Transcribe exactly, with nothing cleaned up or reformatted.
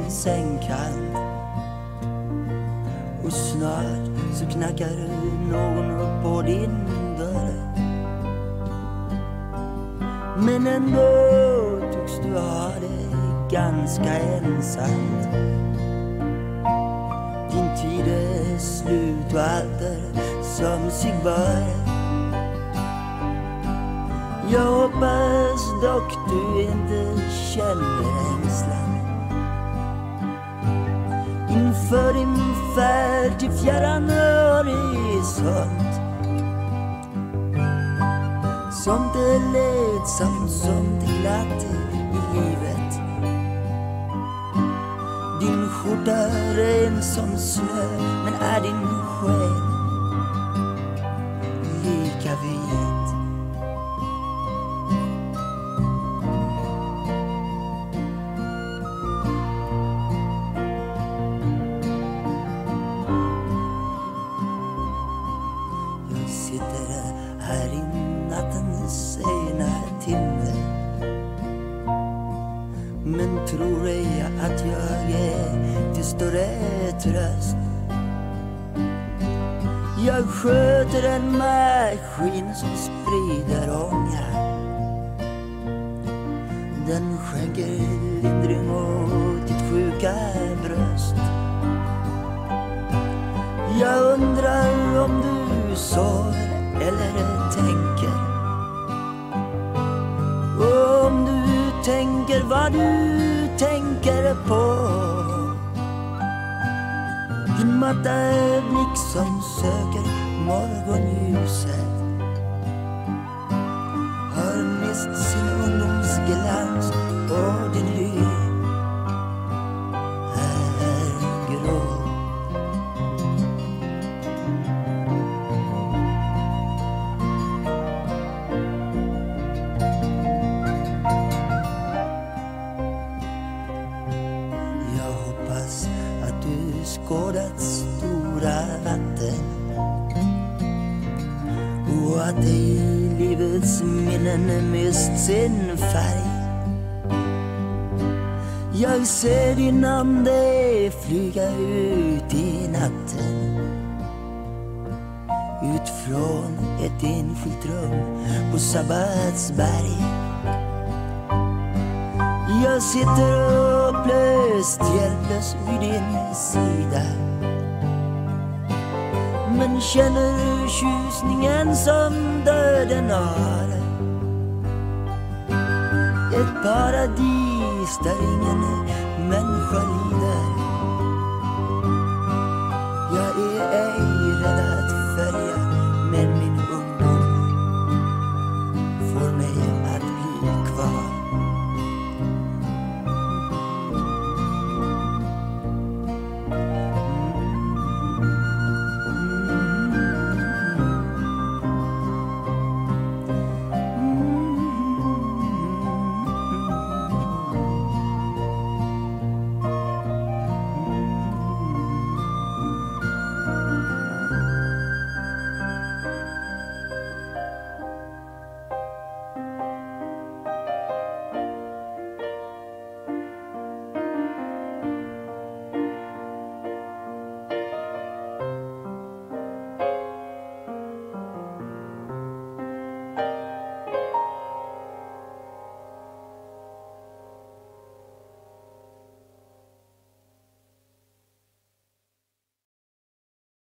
sängkant. Och snart så knackar någon på din dörr. Men ändå tycks du ha det ganska ensamt. Din tid är slut och allt är som sig bör. Jag hoppas dock du inte känner ängslan inför din färd till fjärran horisont. Som det ledsamt, som det glatt i livet. Din skjorta är ren som snö, men är din själ lika vit? Jag sitter här i nattens sena timme, men tror ej att jag är till större tröst. Jag sköter en maskin som sprider ånga. Den skänker lindring åt ditt sjuka bröst. Jag undrar om du sover eller tänker. Och om du tänker vad du tänker på. Din matta blick som söker morgonljuset har mist sin ungdomsglans och din ly är grå. Jag hoppas att du skådat stora vatten och att i livets minnen mist sin färg. Jag ser din ande flyga ut i natten, ut från ett enskilt rum på Sabbatsberg. Jag sitter upplöst, hjälplös vid din sida, men känner tjusningen som döden har. Ett paradis där ingen